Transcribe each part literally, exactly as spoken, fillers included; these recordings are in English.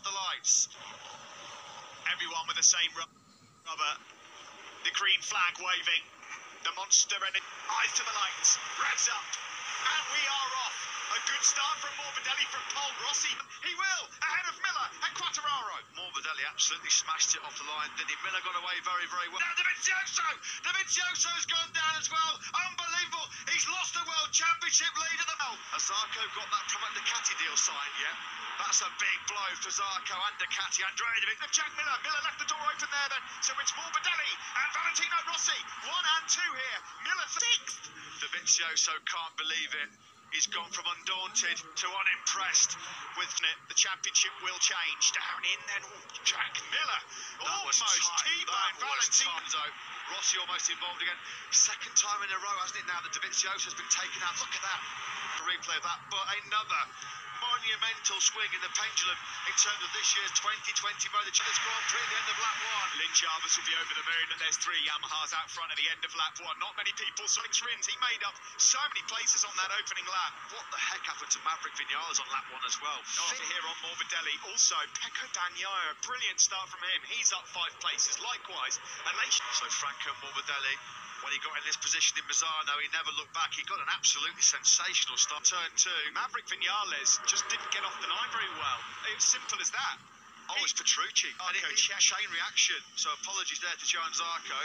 the lights. Everyone with the same rubber. The green flag waving. The monster and eyes to the lights. Revs up. And we are off. A good start from Morbidelli from Paul Rossi. He will, ahead of Miller and Quartararo. Morbidelli absolutely smashed it off the line, didn't he? Miller got away very, very well. Now Dovizioso! Dovizioso's gone down as well. Unbelievable. He's lost the World Championship lead at the bell. Has Zarco got that Pramac Ducati deal signed yet? That's a big blow for Zarco and Ducati. Andrejevic, Jack Miller. Miller left the door open there then. So it's Morbidelli and Valentino Rossi. One and two here. Miller sixth. Dovizioso can't believe it. He's gone from undaunted to unimpressed with it. The championship will change. Down in then, oh, Jack Miller. That almost T-bone Valentino. Rossi almost involved again. Second time in a row, hasn't it, now that Dovizioso has been taken out. Look at that. A replay of that. But another monumental swing in the pendulum in terms of this year's twenty twenty Motor Challenge Grand Prix at the end of lap one. Lynn Jarvis will be over the moon, and there's three Yamahas out front at the end of lap one. Not many people saw Alex Rins. He made up so many places on that opening lap. What the heck happened to Maverick Vinales on lap one as well? Oh, here on Morbidelli. Also, Pecco Bagnaia, a brilliant start from him. He's up five places, likewise. And they... So Franco Morbidelli, when he got in this position in Misano, he never looked back. He got an absolutely sensational start. Turn two. Maverick Vinales just didn't get off the line very well. It's simple as that. Oh, it's Petrucci. And it, it, chain reaction. So apologies there to Joan Zarco.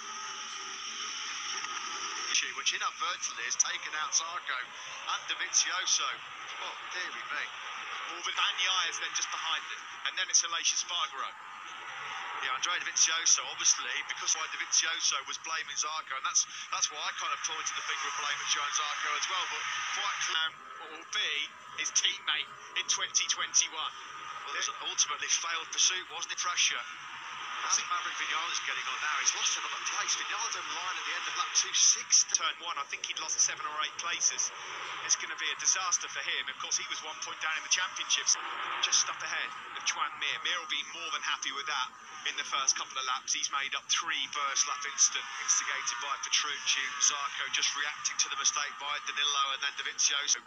Which inadvertently has taken out Zarco and Dovizioso. Oh, dearie me. Morbidelli is then just behind it. And then it's Aleix Espargaro. Yeah, Andrea Dovizioso, obviously, because why Dovizioso was blaming Zarco, and that's that's why I kind of pointed the finger of blame at Joan Zarco as well, but quite clear. Um, what will be his teammate in twenty twenty-one. Well, it was an ultimately failed pursuit, wasn't it? Pressure. I think Maverick Vinales getting on now. He's lost another place. Vinales on the line at the end of lap two six. Turn one, I think he'd lost seven or eight places. It's going to be a disaster for him. Of course, he was one point down in the championships. Just up ahead of Joan Mir. Mir will be more than happy with that in the first couple of laps. He's made up three first lap instant, instigated by Petrucci. Zarco just reacting to the mistake by Danilo and then Dovizioso.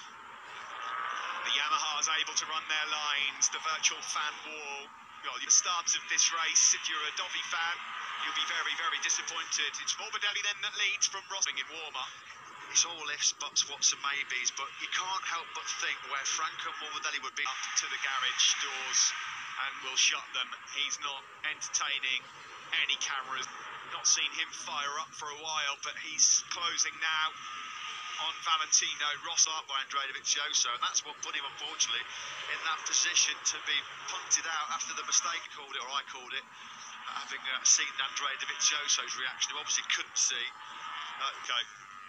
The Yamaha's able to run their lines. The virtual fan wall. Well, the starts of this race, if you're a Dovi fan, you'll be very, very disappointed. It's Morbidelli then that leads from Rosling in warm-up. It's all ifs, buts, whats and maybes, but you can't help but think where Franco Morbidelli would be up to the garage doors and will shut them. He's not entertaining any cameras. Not seen him fire up for a while, but he's closing now on Valentino Rossi by Andrea Dovizioso, and that's what put him, unfortunately, in that position to be punted out after the mistake called it, or I called it, having uh, seen Andrea Dovizioso's reaction, who obviously couldn't see. Okay.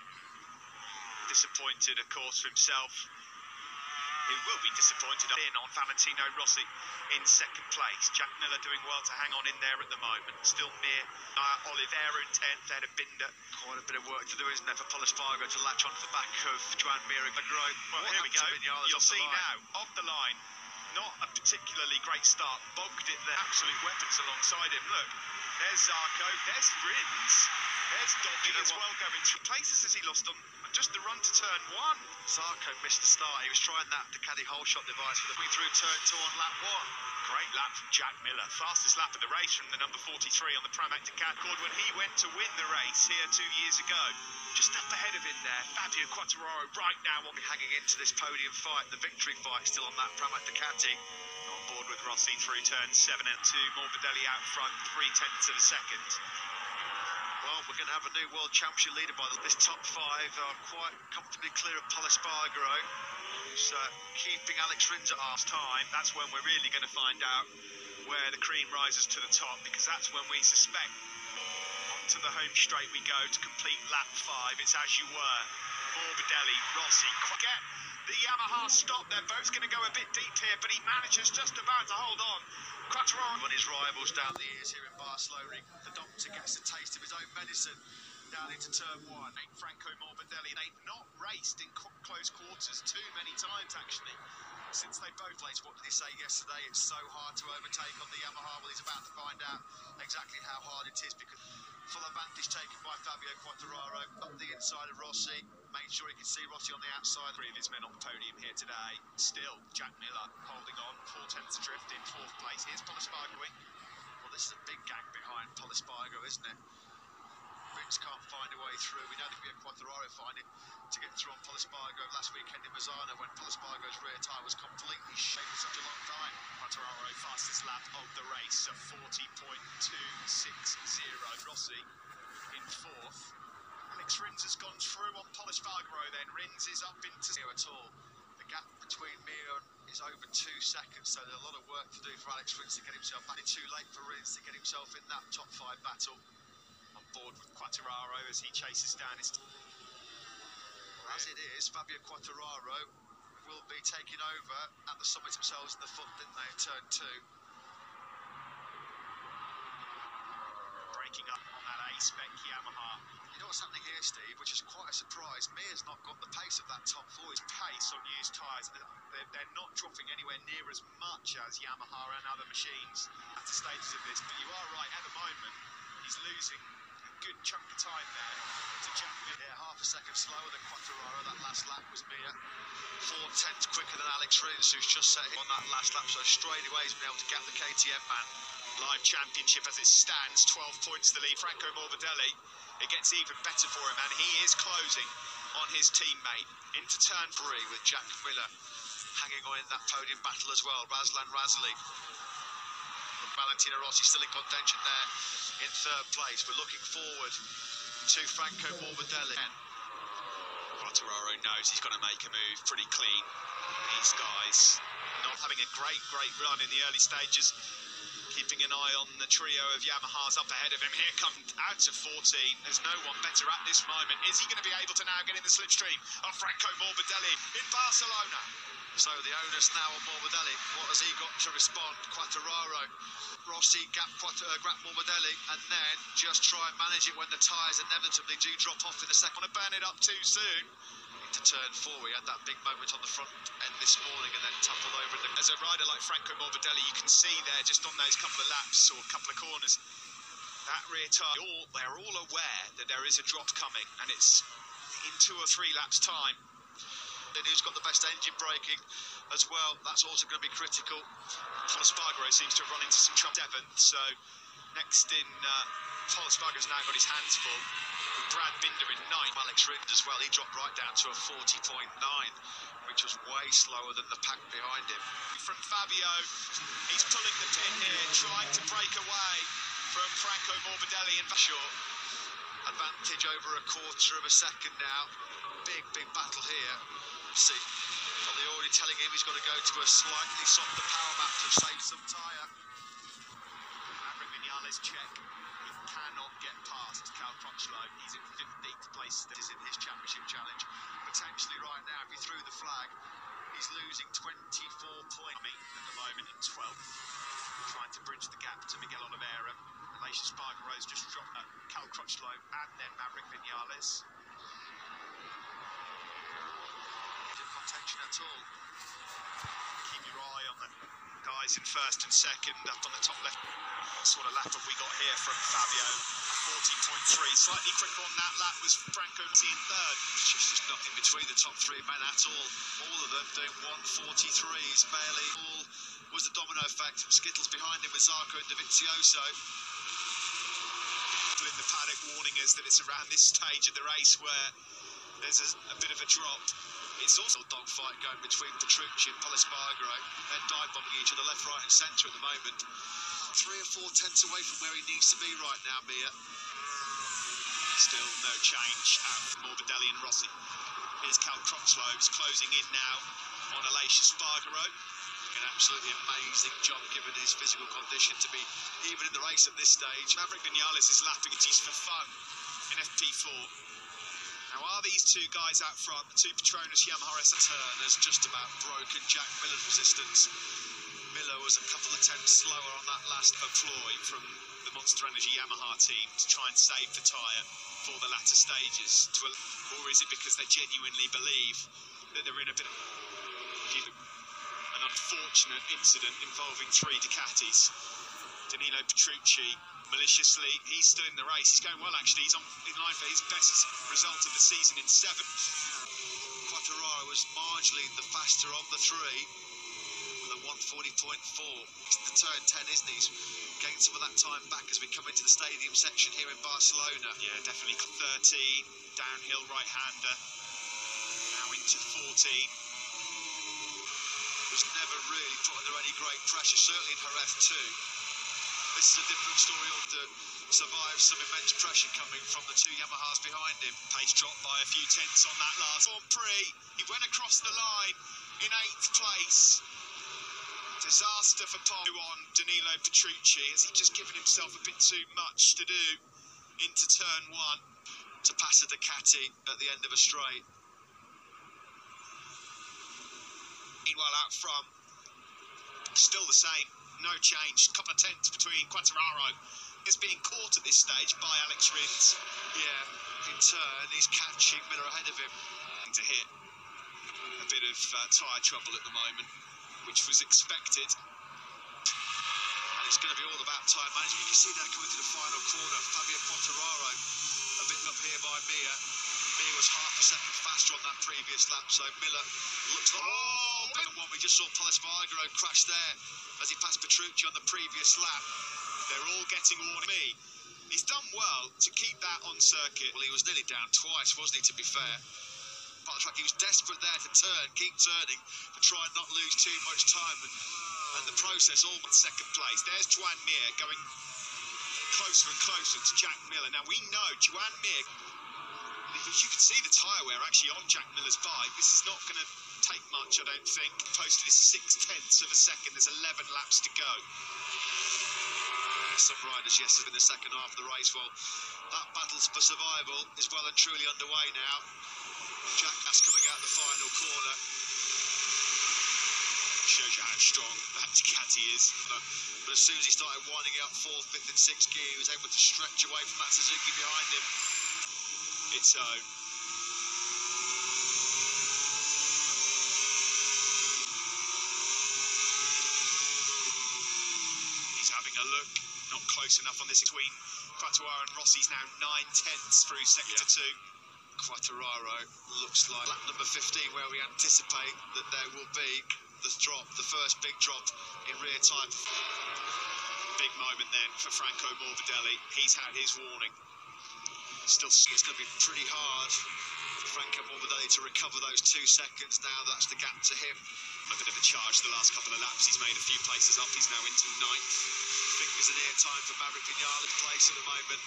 Disappointed, of course, for himself. He will be disappointed in on Valentino Rossi in second place. Jack Miller doing well to hang on in there at the moment. Still Mir, uh, Oliveira in tenth, Ed Binder. Quite a bit of work to do, isn't there, for Paul Espargaro to latch onto the back of Joan Mir and Grow. Well, here we go. You'll see now, off the line. Not a particularly great start. Bogged it there. Absolute weapons alongside him. Look, there's Zarco, there's Rins, there's Dovi as well going through places as he lost on just the run to turn one. Zarco missed the start. He was trying that Ducati whole shot device for the way through turn two on lap one. Great lap from Jack Miller. Fastest lap of the race from the number forty-three on the Pramac Ducati when he went to win the race here two years ago. Just up ahead of him there, Fabio Quartararo right now will be hanging into this podium fight, the victory fight still on that Pramac Ducati. On board with Rossi through turns seven and two. Morbidelli out front, three tenths of a second. Well, we're going to have a new World Championship leader by this top five. Are quite comfortably clear of Paul Espargaro, who's uh, keeping Alex Rins at half time. That's when we're really going to find out where the cream rises to the top, because that's when we suspect onto the home straight we go to complete lap five. It's as you were. Morbidelli, Rossi, get the Yamaha stop. They're both going to go a bit deep here, but he manages just about to hold on. Quartararo on his rivals down the years here in Barcelona. The doctor gets a taste of his own medicine down into turn one. Franco Morbidelli, they've not raced in close quarters too many times, actually, since they both raced. What did he say yesterday? It's so hard to overtake on the Yamaha. Well, he's about to find out exactly how hard it is, because full advantage taken by Fabio Quartararo up the inside of Rossi. made sure he could see Rossi on the outside. Three of his men on the podium here today. Still, Jack Miller holding on, four tenths adrift in fourth place. Here's Polispargo. Well, this is a big gang behind Polispargo, isn't it? Rins can't find a way through. We know that Fabio Quartararo find it to get through on Polispargo last weekend in Misano when Polispargo's rear tyre was completely shaped for such a long time. Quartararo fastest lap of the race of forty point two six zero. Rossi in fourth. Alex Rins has gone through on Polispargo then. Rins is up into Here at all. The gap between Mir is over two seconds, so there's a lot of work to do for Alex Rins to get himself back. It's too late for Rins to get himself in that top five battle. On board with Quartararo as he chases down his... As it is, Fabio Quartararo will be taking over at the summit themselves in the foot, didn't they, in turn two. Breaking up on that A-spec Yamaha. You know what's happening here, Steve, which is quite a surprise. Mir's not got the pace of that top four. His pace on used tyres, they're, they're not dropping anywhere near as much as Yamaha and other machines at the stages of this. But you are right, at the moment, he's losing a good chunk of time there to Jack Miller. Yeah, half a second slower than Quartararo. That last lap was Mir. Four tenths quicker than Alex Rins, who's just set him on that last lap. So straight away he's been able to gap the K T M man. Live championship as it stands, twelve points the lead. Franco Morbidelli, it gets even better for him, and he is closing on his teammate into turn three with Jack Miller hanging on in that podium battle as well. Razlan Razali and Valentino Rossi still in contention there in third place. We're looking forward to Franco Morbidelli. Quartararo knows he's got to make a move pretty clean. These guys not having a great, great run in the early stages. Keeping an eye on the trio of Yamahas up ahead of him. Here comes out of fourteen. There's no one better at this moment. Is he going to be able to now get in the slipstream of Franco Morbidelli in Barcelona? So the onus now on Morbidelli. What has he got to respond? Quartararo, Rossi, gap, Quatt uh, gap Morbidelli, and then just try and manage it when the tyres inevitably do drop off in the second. Want to burn it up too soon. To turn four, we had that big moment on the front end this morning and then toppled over. The... As a rider like Franco Morbidelli, you can see there just on those couple of laps or a couple of corners, that rear tyre, all, they're all aware that there is a drop coming, and it's in two or three laps' time. And who's got the best engine braking as well? That's also going to be critical. Polispargo seems to have run into some trouble. Seventh, so next in, uh, Polispargo's now got his hands full. Brad Binder in ninth. Alex Rins as well, he dropped right down to a forty point nine, which was way slower than the pack behind him. From Fabio, he's pulling the pin here, trying to break away from Franco Morbidelli in short. Advantage over a quarter of a second now. Big, big battle here. See, probably already telling him he's got to go to a slightly softer power map to save some tyre. Maverick Vinales check. Cannot get past Cal Crutchlow. He's in fifteenth place. This is in his championship challenge. Potentially right now, if he threw the flag, he's losing twenty-four points. At the moment in twelfth, trying to bridge the gap to Miguel Oliveira. Aleix Espargaro's just dropped uh, Cal Crutchlow and then Maverick Vinales. In contention at all. Keep your eye on the guys in first and second up on the top left. What sort of lap have we got here from Fabio? fourteen point three. Slightly quicker on that lap was Franco in third. Just, just nothing between the top three men at all. All of them doing one forty-threes. Bailey all was the domino effect. Skittles behind him with Zarco and Dovizioso. In the paddock warning us that it's around this stage of the race where there's a, a bit of a drop. It's also a dogfight going between Petrucci and Polispargo. They're dive-bombing each other left, right and centre at the moment. Three or four tenths away from where he needs to be right now, Mir. Still no change out for Morbidelli and Rossi. Here's Cal Crutchlow closing in now on Aleix Espargaro. An absolutely amazing job given his physical condition to be even in the race at this stage. Maverick Vinales is lapping it, he's for fun in F P four. Now, are these two guys out front, the two Petronas Yamaha S R? Turn has just about broken Jack Miller's resistance. Miller was a couple of tenths slower on that last ploy from the Monster Energy Yamaha team to try and save the tyre for the latter stages. To a, or is it because they genuinely believe that they're in a bit of an unfortunate incident involving three Ducatis? Danilo Petrucci, maliciously, he's still in the race. He's going well, actually. He's on in line for his best result of the season in seventh. Quartararo was marginally the faster of the three, with a one forty point four. It's the turn ten, isn't he? He's getting some of that time back as we come into the stadium section here in Barcelona. Yeah, definitely. thirteen, downhill right-hander. Now into fourteen. Was never really put under any great pressure, certainly in Jerez too. This is a different story to survive some immense pressure coming from the two Yamahas behind him. Pace dropped by a few tenths on that last Grand Prix. He went across the line in eighth place. Disaster for Paul on Danilo Petrucci. Has he just given himself a bit too much to do into turn one? To pass a Ducati at the end of a straight. Meanwhile, out front, still the same, no change. Couple of tenths between Quartararo. Is being caught at this stage by Alex Rins. Yeah, in turn, he's catching Miller ahead of him. To hit a bit of uh, tyre trouble at the moment, which was expected. And it's going to be all about time management. You can see that coming to the final corner. Fabio Quartararo, a bit up here by Mir. Mir was half a second faster on that previous lap, so Miller looks like... Oh, better one. We just saw Pol Espargaro crash there as he passed Petrucci on the previous lap. They're all getting warning. Me. He's done well to keep that on circuit. Well, he was nearly down twice, wasn't he, to be fair? Part of the track, he was desperate there to turn, keep turning, to try and not lose too much time. And, and the process all but second place. There's Joan Mir going closer and closer to Jack Miller. Now, we know Joan Mir, you can see the tyre wear actually on Jack Miller's bike. This is not going to take much, I don't think. Posted is six tenths of a second. There's eleven laps to go. Some riders yesterday in the second half of the race. Well, that battle for survival is well and truly underway now. Jack Haas coming out the final corner. Shows you how strong that Ducati is. But as soon as he started winding up fourth, fifth and sixth gear, he was able to stretch away from that Suzuki behind him. It's so. He's having a look. Not close enough on this between Quartararo and Rossi's now nine tenths through sector yeah. two. Quartararo looks like lap number fifteen, where we anticipate that there will be the drop, the first big drop in rear tyre. Big moment then for Franco Morbidelli. He's had his warning. Still, it's going to be pretty hard for Franco Morbidelli to recover those two seconds now. That's the gap to him. A bit of a charge the last couple of laps. He's made a few places up. He's now into ninth. Fingers in ear time for Maverick Vinales' place at the moment.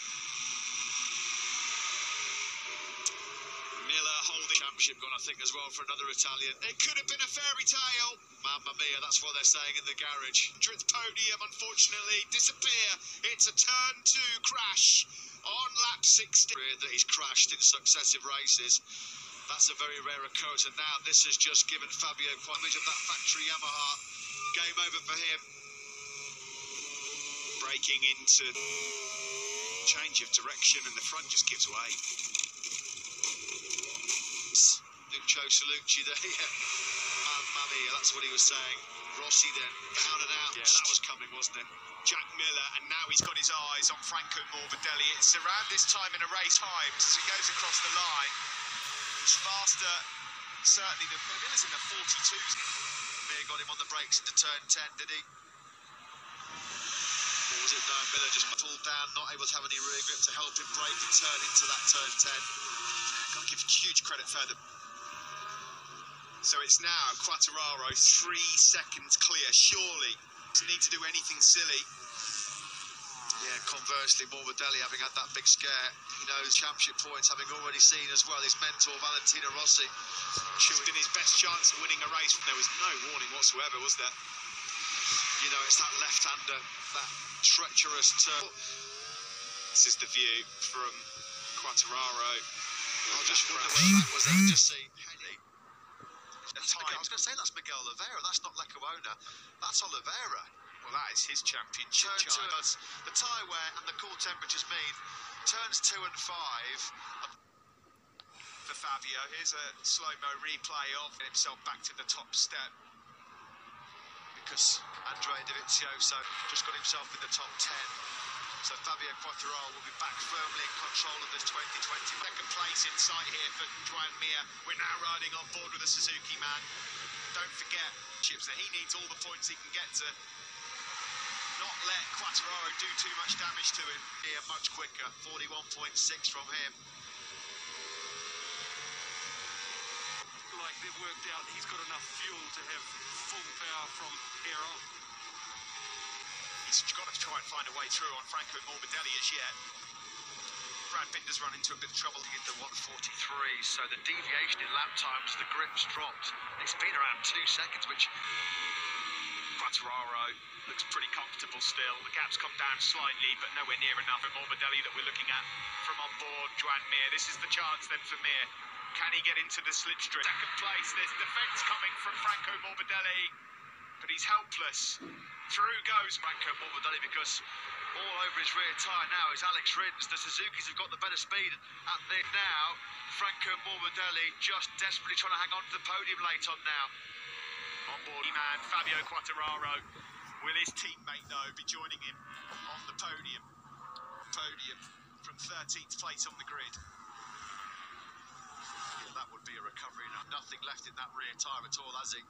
Miller holding championship gone, I think, as well for another Italian. It could have been a fairy tale. Mamma mia, that's what they're saying in the garage. hundredth podium, unfortunately, disappear. It's a turn two crash on lap sixty. That he's crashed in successive races. That's a very rare occurrence, and now this has just given Fabio quite much of that factory Yamaha. Game over for him. Breaking into change of direction, and the front just gives way. Lucio Salucci there, yeah. Mamma mia, that's what he was saying. Rossi then, down and out. Yeah, that was coming, wasn't it? Jack Miller, and now he's got his eyes on Franco Morbidelli. It's around this time in a race times as he goes across the line. He's faster, certainly, than Miller's in the forty-twos. Mir got him on the brakes into turn ten, did he? Or was it no, Miller just pulled down, not able to have any rear grip to help him brake and turn into that turn ten. Got to give huge credit further. So it's now Quartararo, three seconds clear, surely. Doesn't need to do anything silly. Yeah, conversely, Morbidelli having had that big scare, he knows championship points, having already seen as well his mentor Valentino Rossi. Should have been his best chance of winning a race. There was no warning whatsoever, was there? You know, it's that left-hander, that treacherous turn. This is the view from Quartararo. I just wonder whether that was there. Just see Henny. I was going to say that's Miguel Oliveira. That's not Lecuona. That's Oliveira. Well, that is his championship. Turn two, the tyre wear and the cool temperatures mean turns two and five. For Fabio, here's a slow-mo replay of himself back to the top step. Marcus Andre Dovizioso just got himself in the top ten. So Fabio Quartararo will be back firmly in control of this twenty twenty. Second place in sight here for Joan Mir. We're now riding on board with the Suzuki man. Don't forget, Chips, that he needs all the points he can get to not let Quartararo do too much damage to him. Here much quicker, forty-one point six from him. Like they've worked out, he's got enough fuel to have full power from here on. He's got to try and find a way through on Franco Morbidelli as yet. Brad Binder's run into a bit of trouble to get The one forty-three, so the deviation in lap times, the grip's dropped. It's been around two seconds, which Quartararo looks pretty comfortable still. The gap's come down slightly, but nowhere near enough. And Morbidelli that we're looking at from on board Joan Mir. This is the chance then for Mir. Can he get into the slipstream? Second place, there's defence coming from Franco Morbidelli, but he's helpless. Through goes Franco Morbidelli, because all over his rear tyre now is Alex Rins. The Suzukis have got the better speed at this now. Franco Morbidelli just desperately trying to hang on to the podium late on now. On board man Fabio Quartararo. Will his teammate though be joining him on the podium? Podium from thirteenth place on the grid. Yeah, that would be a recovery now. Nothing left in that rear tyre at all, has he?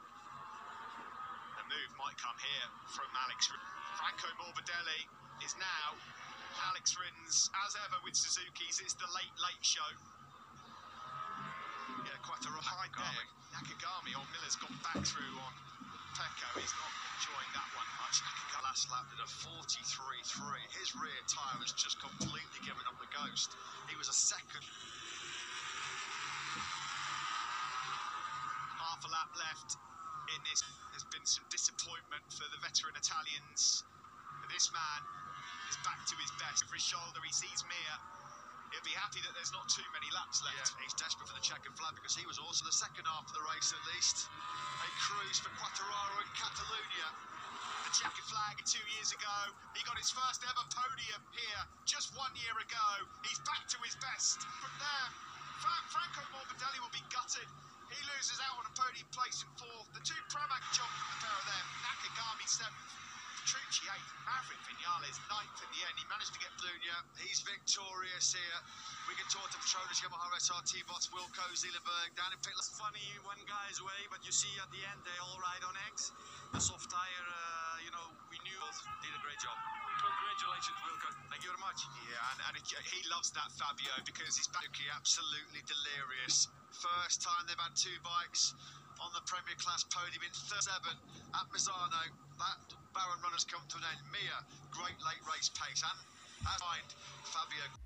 A move might come here from Alex Rins. Franco Morbidelli is now Alex Rins, as ever with Suzuki's. It's the late, late show. Yeah, Quartararo Behind there, Nakagami on Miller's got back through on Pecco. He's not enjoying that one much. Nakagami last lap did a forty-three three. His rear tyre has just completely given up the ghost. He was a second. Half a lap left in this. There's been some disappointment for the veteran Italians. But this man is back to his best. Over his shoulder, he sees Mir. He'll be happy that there's not too many laps left. Yeah, he's desperate for the checkered flag because he was also the second half of the race at least. A cruise for Quartararo in Catalunya. The checkered flag two years ago. He got his first ever podium here just one year ago. He's back to his best. From there, Fra- Franco Morbidelli will be gutted. He loses out on a podium place in fourth. The two Pramac jump from the pair of them. Nakagami seventh. Petrucci eighth. Maverick Vinales ninth in the end. He managed to get blue. Yeah, he's victorious here. We can talk to Petronas, Yamaha S R T bots, Wilco, Zeelenberg, down in pit. It's funny, one guy's away, but you see at the end they all ride on X. The soft tire, uh, you know, we knew both did a great job. Congratulations, Wilco. Thank you very much. Yeah, and, and he loves that, Fabio, because he's back. Absolutely delirious. First time they've had two bikes on the Premier Class podium in thirty-seven at Misano. That Baron run has come to an end. Mir, great late race pace, and as find Fabio.